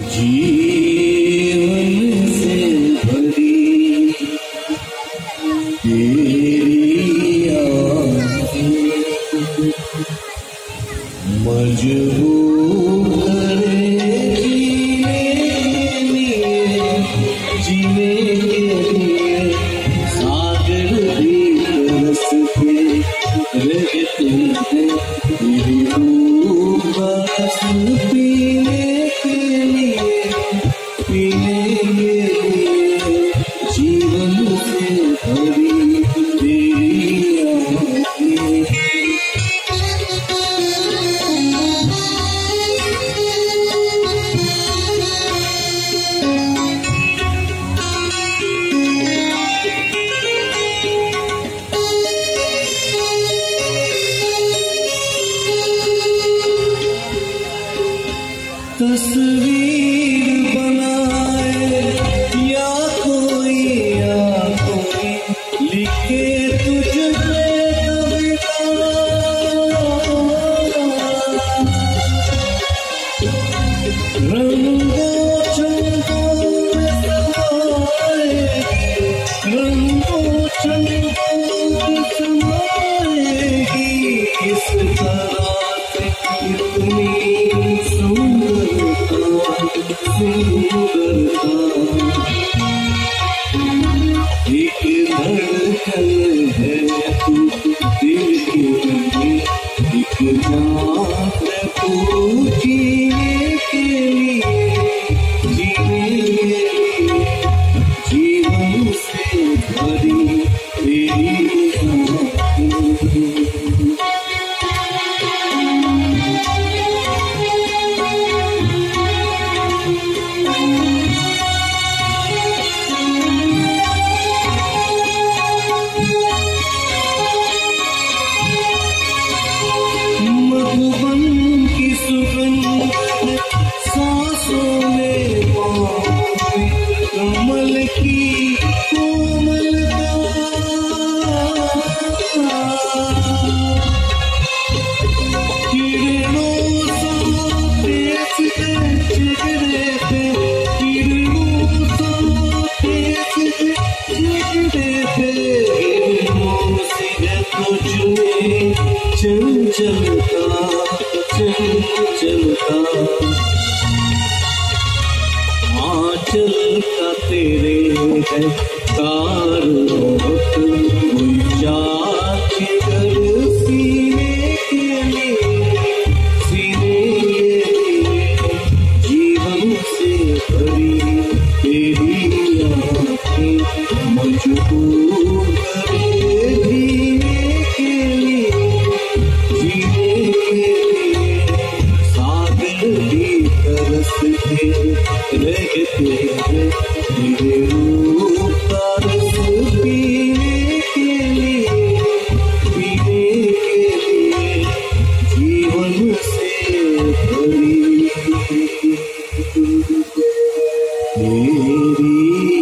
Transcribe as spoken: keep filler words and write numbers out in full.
जीवन से भरी तेरी आँखें मजबूर करे जीने के लिए सागर भी तरसते रहते हैं तेरी रूह बरस पीने के लिए पीने के लिए जीवन से भरी तेरी आँखें। तस्वीर बनाए या कोई या कोई लिखे तुझ पे कविता रंगों चंदों में समाएगी रंगों चंदों में समाएगी इस तरह से इतनी सुंदरता सुंदरता एक धड़कन है तू दिल की एक जान है तू जीने के लिए जीने के लिए जीवन से भरी तेरी आँखें। मधुबन की सुगंध सांसों में पाऊं कमल की कोमलता किरणों सा तेज चेहरे पे किरणों सा तेज चेहरे पे तुझमें चंचलता चंचलता आंचल का तेरे है तारों कोई चाची कर सीने के लिए सीने के लिए जीवन से भरी तेरी आँखें मजबूर करे जीने के लिए जीने के लिए सागर भी तरसते रहते हैं तेरे रूह का रस पीने के लिए पीने के लिए जीवन से भरी तेरी